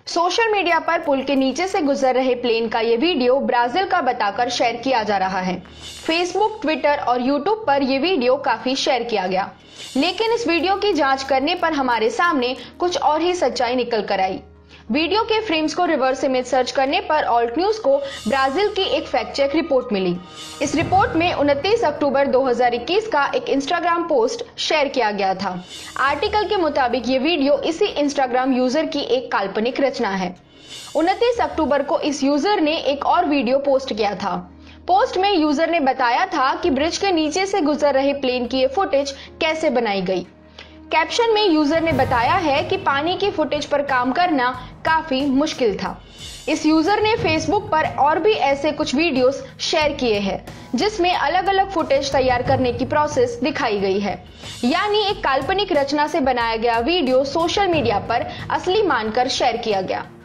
Social media पर पुल के नीचे से गुजर रहे प्लेन का ये वीडियो ब्राजील का बताकर शेयर किया जा रहा है। फेसबुक, ट्विटर और यूट्यूब पर यह वीडियो काफी शेयर किया गया, लेकिन इस वीडियो की जांच करने पर हमारे सामने कुछ और ही सच्चाई निकल कर आई। वीडियो के फ्रेम्स को रिवर्स इमेज सर्च करने पर ऑल्ट न्यूज को ब्राजील की एक फैक्ट चेक रिपोर्ट मिली। इस रिपोर्ट में 29 अक्टूबर 2021 का एक इंस्टाग्राम पोस्ट शेयर किया गया था। आर्टिकल के मुताबिक ये वीडियो इसी इंस्टाग्राम यूजर की एक काल्पनिक रचना है। 29 अक्टूबर को इस यूजर ने एक और वीडियो पोस्ट किया था। पोस्ट में यूजर ने बताया था कि ब्रिज के नीचे से गुजर रहे प्लेन की ये फुटेज कैसे बनाई गई। कैप्शन में यूजर ने बताया है कि पानी की फुटेज पर काम करना काफी मुश्किल था। इस यूजर ने फेसबुक पर और भी ऐसे कुछ वीडियोस शेयर किए हैं जिसमें अलग अलग फुटेज तैयार करने की प्रोसेस दिखाई गई है। यानी एक काल्पनिक रचना से बनाया गया वीडियो सोशल मीडिया पर असली मानकर शेयर किया गया।